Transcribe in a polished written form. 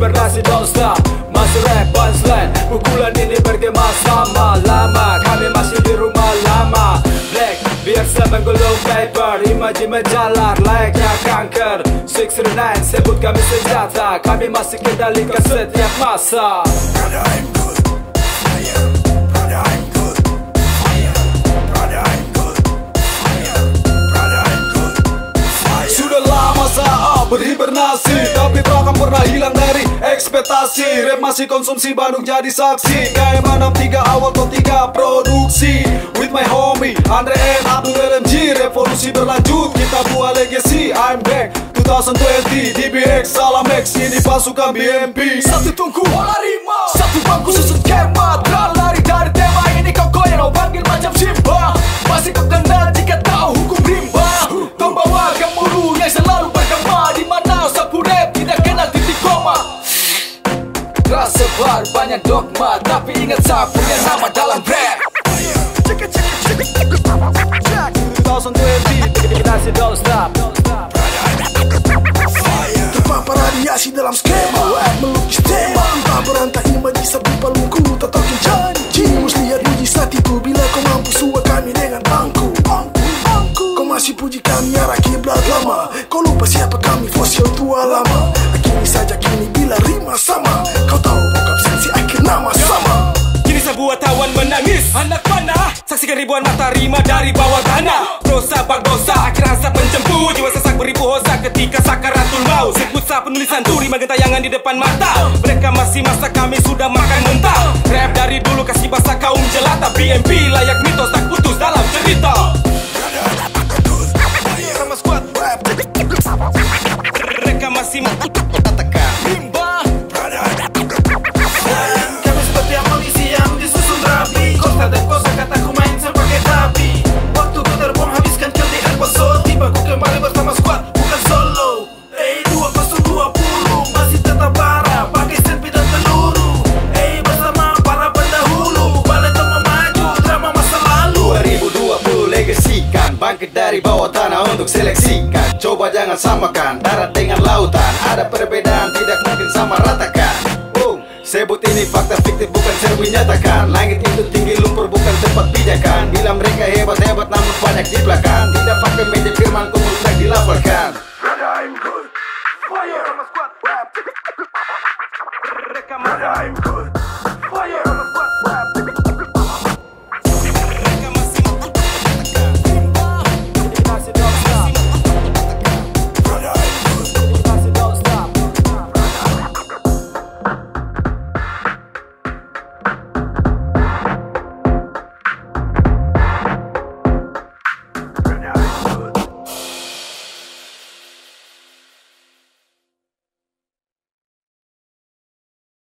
berdasi don't stop. Masih rap punchline, pukulan ini bergema sama lama. Kami masih di rumah lama. Black, biasa menggulung paper. Imaji menjalar layaknya kanker. 639 sebut kami senjata. Kami masih kendalikan setiap masa. Brother, I'm good. Fire. Brother, I'm good. Fire. Brother, I'm good. Fire. Brother, I'm good. Fire. Sudah lama saat berhibernasi, tapi bahkan pernah hilang dari ekspektasi. Rap masih konsumsi, Bandung jadi saksi. KM63 awal tahun 3 produksi. With my homie Andre and Abdul LMG. Revolusi berlanjut, kita buat legacy. I'm back 2020 DBX salam X. Ini pasukan BMP. Satu tungku olah rima, satu bangku susun kema. Lari dari tema ini kau goyang, kau panggil macam Simba. Masih kau kenal jika tahu hukum rimba. Kau bawa gemuruh yang selalu bergema. Di mana sapu rap tidak kenal titik koma. Keras sebar banyak dogma, tapi ingat saya punya nama dalam rap. 2020 kita si don't stop. Terpapar radiasi dalam skema, rap melukis tema. Tak berantai imaji sabu palungku, tak tokin janji. Mus lihat mujizat itu bila kau mampu suak kami dengan bangku. Kau masih puji kami arah kiblat lama. Kau lupa siapa kami fosil tua lama. Kini saja kini bila rima sama. Kau tahu bokap sensi akhir nama sama. Kini sebuah tawan menangis, anak panah. Saksikan ribuan mata rima dari bawah tanah. Dosa bak dosa, akhir asap menjemput. Jiwa sesak beribu hosa ketika sakaratul maut. Sikutsa penulisan turi gentayangan di depan mata. Mereka masih masa, kami sudah makan mentah. Rap dari dulu kasih bahasa kaum jelata. BMP layak mitos tak putus dalam cerita. Sama squad rap. Mereka masih katakan rimba. Kami seperti amunisi yang disusun rapi. Kosta dan kosa kataku main sebagai tapi. Waktu ku terbuang habiskan kill di El Paso. Tiba ku kembali bersama squad, bukan solo. 2020 masih tetap parah, pakai selfie dan peluru. Bersama para pendahulu, balik untuk memaju drama masa lalu. 2020 legasikan, bangkit dari bawah tanah untuk seleksikan. Coba jangan samakan darat dengan lautan. Ada perbedaan, tidak mungkin sama ratakan. Sebut ini fakta fiktif, bukan serbu nyatakan. Langit itu tinggi, lumpur bukan tempat pijakan. Bila mereka hebat-hebat namun banyak di belakang. Tidak pakai meja firman, kemudian dilafalkan. Brother, I'm good. Fire. Sama squad rap. Mereka Brother, I'm good.